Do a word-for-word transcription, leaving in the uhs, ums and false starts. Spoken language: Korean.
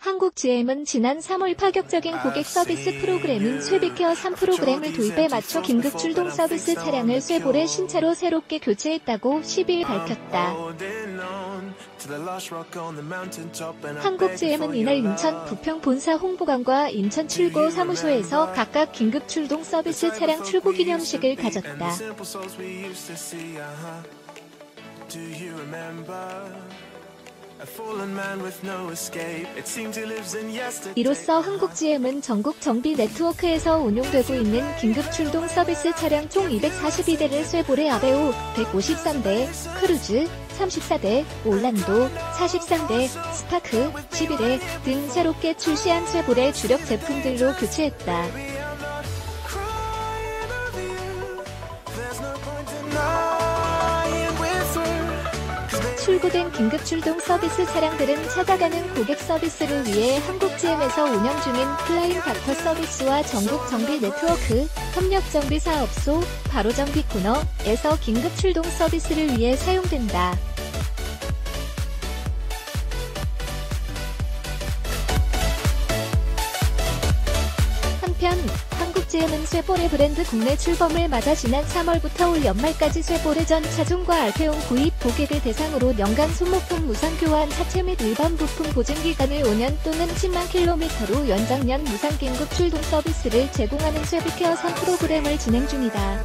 한국지엠은 지난 삼월 파격적인 고객 서비스 프로그램인 쇠비케어 삼 프로그램을 도입에 맞춰 긴급 출동 서비스 차량을 쇠볼에 신차로 새롭게 교체했다고 십이일 밝혔다. 한국지엠은 이날 인천 부평 본사 홍보관과 인천 출고 사무소에서 각각 긴급 출동 서비스 차량 출고 기념식을 가졌다. 이로써 한국지엠은 전국 정비 네트워크에서 운용되고 있는 긴급 출동 서비스 차량 총 이백사십이 대를 쇠볼에 아베오 백오십삼 대, 크루즈 삼십사 대, 올란도 사십삼 대, 스파크 십일 대 등 새롭게 출시한 쇠볼의 주력 제품들로 교체했다. 출고된 긴급 출동 서비스 차량들은 찾아가는 고객 서비스를 위해 한국지엠에서 운영 중인 플라잉 닥터 서비스와 전국 정비 네트워크, 협력 정비 사업소, 바로정비 코너에서 긴급 출동 서비스를 위해 사용된다. 한편 한국지엠은 쇠볼의 브랜드 국내 출범을 맞아 지난 삼월부터 올 연말까지 쇠볼의 전 차종과 알페온 구입 고객을 대상으로 연간 소모품 무상 교환 사채 및 일반 부품 보증 기간을 오 년 또는 십만 킬로미터로 연장년 무상 긴급 출동 서비스를 제공하는 쇠비케어 삼 프로그램을 진행 중이다.